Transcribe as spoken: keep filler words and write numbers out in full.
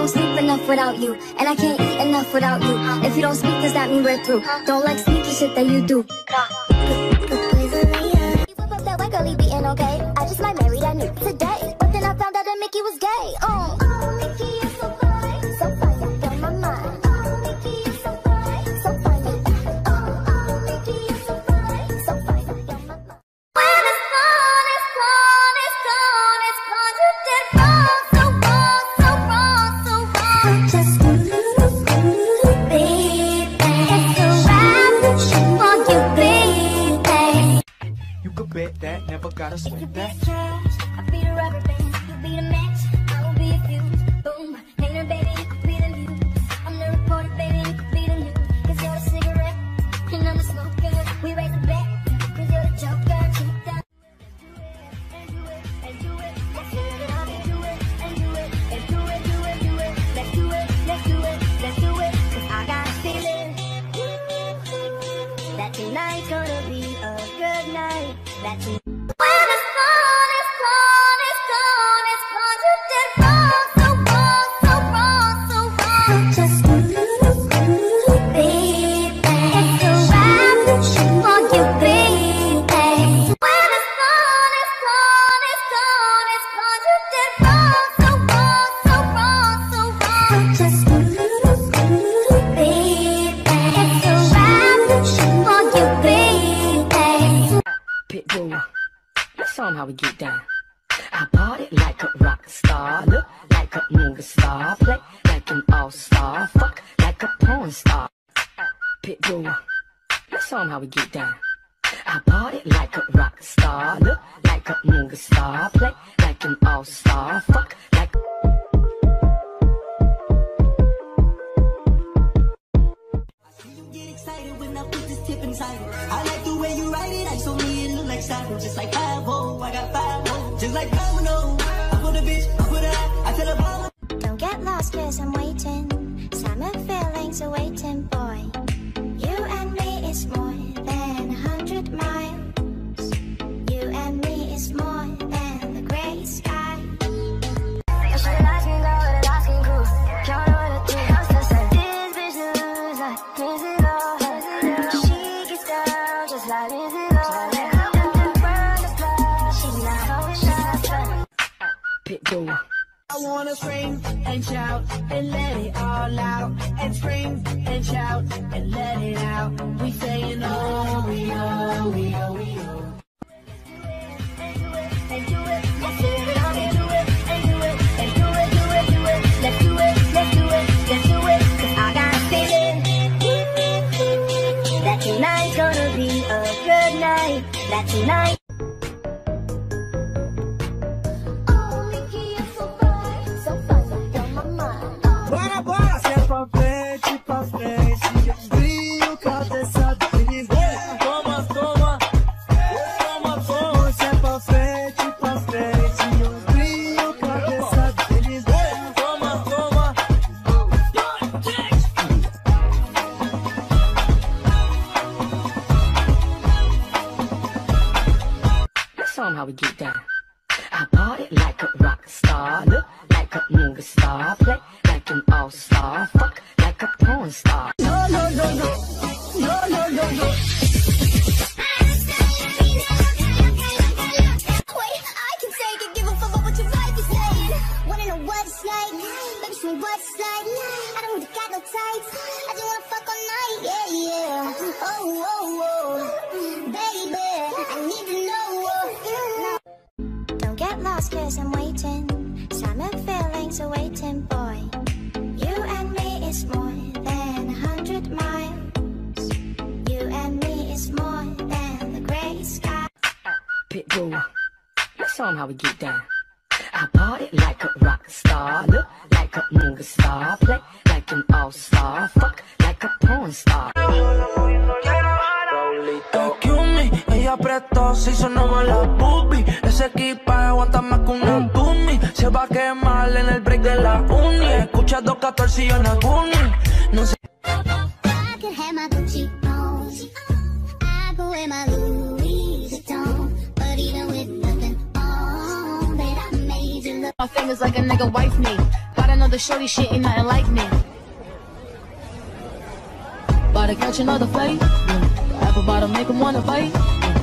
don't sleep enough without you, and I can't eat enough without you. If you don't speak, does that mean we're through? Don't like sneaky shit that you do. Whip up that white girl, he beating okay. I just might marry that nigga today, but then I found out that Mickey was gay. Oh, oh Mickey is so fine, so fine, you blow my mind. Oh, Mickey is so fine, so fine, you oh, oh Mickey is so fine, so fine, you blow my mind. When it's gone, it's gone, it's gone, it's gone. You did wrong, so wrong, so wrong, so wrong. Just bet that, never gotta sweat that. I'll be the rubber band, you'll be the match, I will be a fuse. Boom, later baby, you could be the news. I'm the reporter, baby, you could be the news. Cause you're the cigarette, and I'm the smoker. We raise the bet, cause you're the joker. Cheat down. And do it, and do it, let's do it, and do it, and do it, and do it, do it, do it. Let's do it, let's do it, let's do it. Cause I got a feeling that tonight's gonna be a good night. That you when it's gone, it's gone, it's gone, it's gone. You did wrong, so wrong, so wrong, so wrong. Just baby, it's a wrap for you, baby. When it's gone, it's gone, it's gone, it's gone. You did wrong, so wrong, so wrong, so wrong. Just baby, it's a wrap for you, baby. Pitbull, let's show 'em how we get down. I bought it like a rock star, look like a movie star, play like an all-star, fuck like a porn star. Pitbull, let's show 'em how we get down. I bought it like a rock star, look like a movie star, play like an all-star, fuck like I like the way you write it, I told me it look like Cyber, just like five oh, I got five oh, just like Domino. I put a bitch, I put a I tell a bomb. Don't get lost cause I'm waiting, summer feelings are waiting, boy. You and me is more than a hundred miles. You and me is more than the gray sky. I should have asked me girl with a asking crew, count on the two house to say this bitch lose like crazy love. She gets down just like Lindsay Lohan. Pitbull. I wanna scream and shout and let it all out, and scream and shout and let it out. We saying oh, we oh, we oh, we oh. And do it, and do it, let's do it, and do it, and do it, and do it, do it, do it. Let's do it, let's do it, let's do it. Cause I got a feeling that tonight's gonna be a good night. That tonight. Bora, bora, se é pra frente, pra frente. Brilho, cabeça deles. Toma, toma, toma, toma. Se é pra frente, pra frente. Brilho, cabeça deles. Toma, toma. Let's show 'em how we get down. I bought it like a rock star, look like a movie star, play like an all-star, fuck like a porn star. No, no, no, no, no, no, no, no. Wait, I can take it, give a fuck about what your wife is saying. Wanna know what it's like? Baby, show me what it's like. I don't really got no tights, I just wanna fuck all night, yeah, yeah. Oh, oh, oh, baby, I need to know. Don't get lost cause I'm waiting, summer feelings are waiting, boy. You and me is more than a hundred miles. You and me is more than the gray sky. Pitbull, let's show 'em how we get down. I bought it like a rock star, look like a movie star, play like an all-star, fuck like a porn star. Excuse me, ella apretó, se hizo nuevo la boobie. Ese equipaje aguanta más que una dummy. Se va a quemar en el break de la uni. Escucha dos catorce y yo en el bunny. No sé. I could have my Gucci on, I could wear my Louis Vuitton, but even with nothing on, that I made you look. My fingers like a nigga wife me. Got another shorty, shit ain't nothing like me. About to catch another fight. Yeah. The apple bottom make him wanna bite. Yeah.